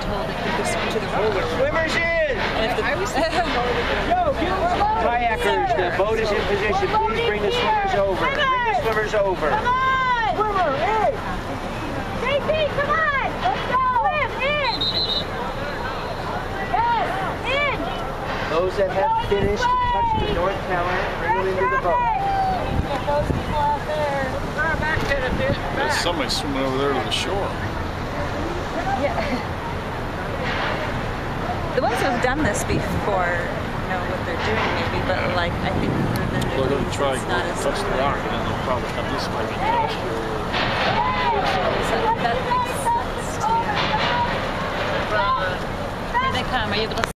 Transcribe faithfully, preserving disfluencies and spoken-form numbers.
told if you could swim to the right. Swimmers in! I was Kayakers, the boat is in position. Please bring the swimmers over. Bring the swimmers over. Come on! Swimmer, in! J P, come on! Let's go! Swim, in! Yes, in! Those that have finished, touch the north tower, bring them into the boat. Get those people out there. back to the bit. There's somebody swimming over there to the shore. Yeah. The ones who have done this before know what they're doing, maybe, but like I think for the They're going to try it's and not go as touch the rock, and then they'll probably have this maybe last year. so that makes sense to me. Here they come. Are you able to